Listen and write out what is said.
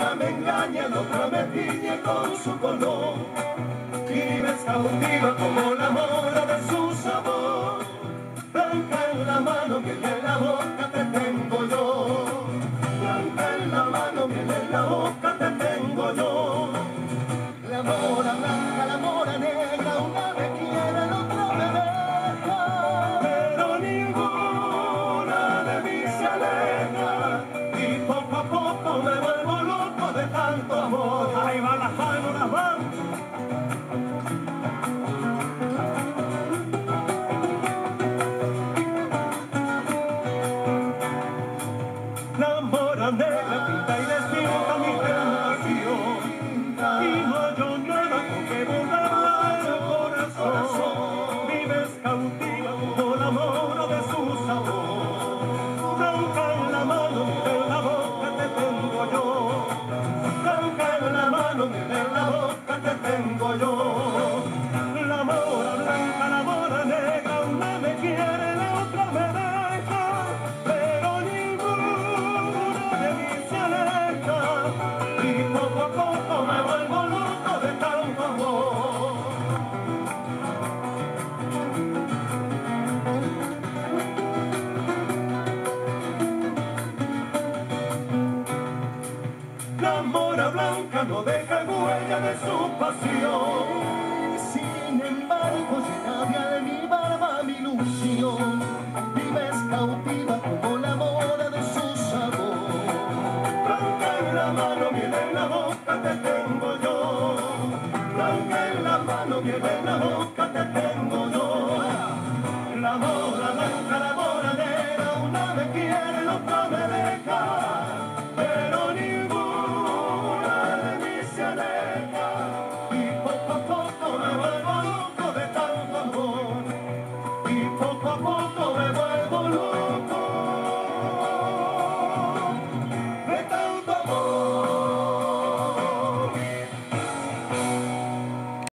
una me engaña, la otra me tiñe con su color. Vives cautiva como la mora de su sabor. Blanca en la mano, miel en la boca te tengo yo. Blanca en la mano, miel en la boca te tengo yo. La mora blanca, la mora negra, una me quiere, la otra me deja. Pero ninguna de mí se aleja. Y poco a poco me vuelvo loco de tanto amor. Ahí van las manos, las manos. La mora negra pinta y desdibuja mi tentación. Y no hallo nada con que burlarla el corazón. Vives cautiva como la mora de su sabor. Blanca en la mano, en la boca te tengo yo. Blanca en la mano, en la boca te tengo yo. La mora blanca, la mora negra, una me quiere, la otra me deja. Pero ninguna de mí se aleja. Y poco a poco me vuelvo loco de tanto amor. La mora blanca no deja huella de su pasión. Sin embargo, llena de almíbar mi ilusión. Vives cautiva como la mora de su sabor. Blanca en la mano, miel en la boca te tengo yo. Blanca en la mano, miel en la boca te tengo yo. La mora blanca, la mora negra, una me quiere, la otra me deja. Pero ninguna de mí se aleja. Y poco a poco me vuelvo loco de tanto amor. Y poco a poco